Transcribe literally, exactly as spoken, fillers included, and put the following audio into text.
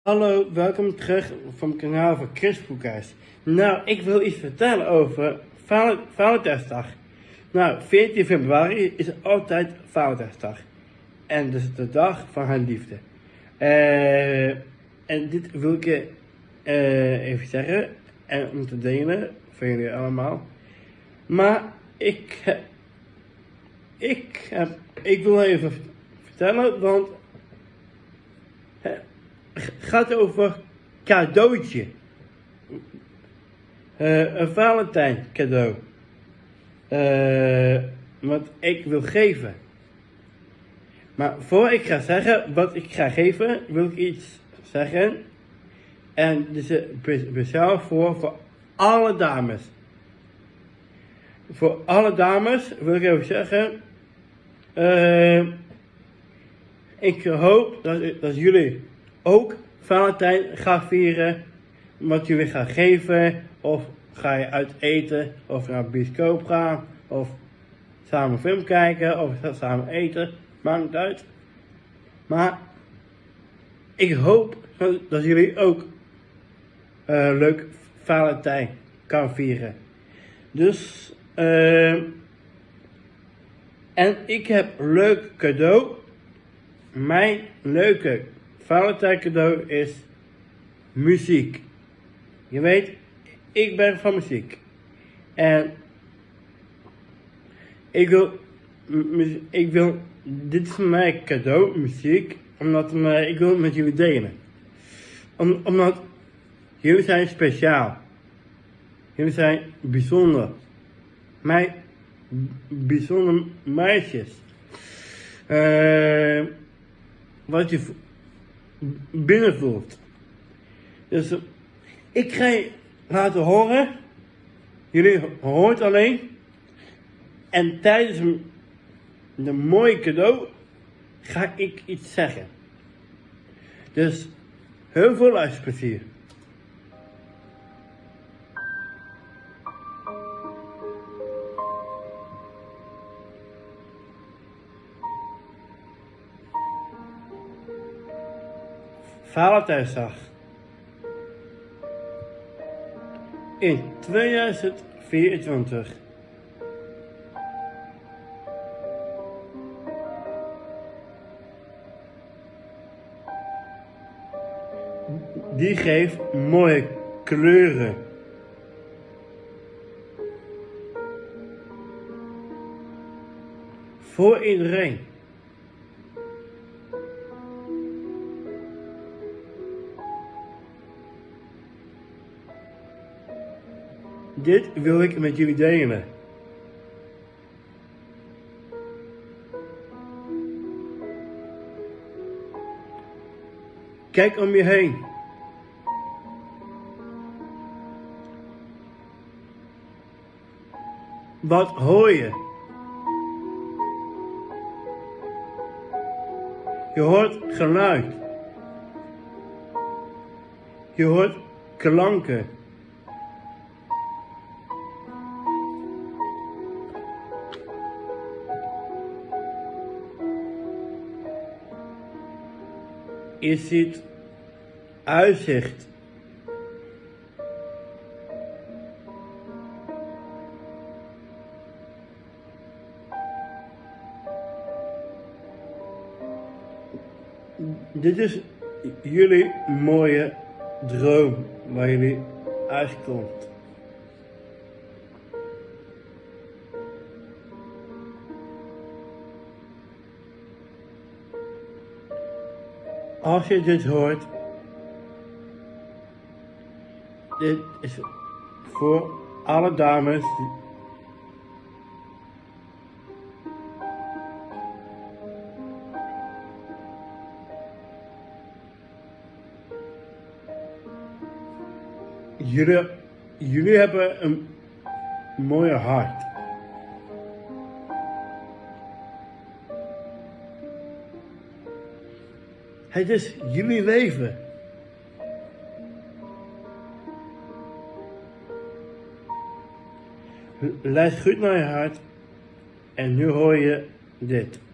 Hallo, welkom terug van het kanaal van Chris Broekhuis. Nou, ik wil iets vertellen over Val Valentijnsdag. Nou, veertien februari is altijd Valentijnsdag. En dus de dag van haar liefde. Uh, en dit wil ik uh, even zeggen en om te delen voor jullie allemaal. Maar ik heb, ik heb, ik wil even vertellen, want het gaat over cadeautje. Uh, een Valentijn cadeau. Uh, wat ik wil geven. Maar voor ik ga zeggen wat ik ga geven, wil ik iets zeggen. En dit is speciaal voor, voor alle dames. Voor alle dames wil ik even zeggen. Uh, ik hoop dat, dat jullie ook Valentijn gaan vieren. Wat jullie gaan geven. Of ga je uit eten. Of naar de bioscoop gaan. Of samen film kijken. Of samen eten. Maakt niet uit. Maar ik hoop dat jullie ook uh, leuk Valentijn kan vieren. Dus uh, en ik heb een leuk cadeau. Mijn leuke Valentijn cadeau is muziek. Je weet, ik ben van muziek. En ik wil, ik wil, dit is mijn cadeau, muziek, omdat uh, ik wil het met jullie delen. Om, omdat jullie zijn speciaal. Jullie zijn bijzonder. Mijn bijzondere meisjes. Uh, wat je binnen voelt. Dus uh, ik ga je laten horen. Jullie hoort alleen. En tijdens de mooie cadeau ga ik iets zeggen. Dus heel veel luisterplezier. Valentijnsdag. In tweeduizend vierentwintig. Die geeft mooie kleuren. Voor iedereen. Dit wil ik met jullie delen. Kijk om je heen. Wat hoor je? Je hoort geluid. Je hoort klanken. Je ziet uitzicht. Dit is jullie mooie droom waar jullie uitkomt. Als je dit hoort, dit is voor alle dames jullie, jullie hebben een mooie hart. Het is jullie leven. Luister goed naar je hart en nu hoor je dit.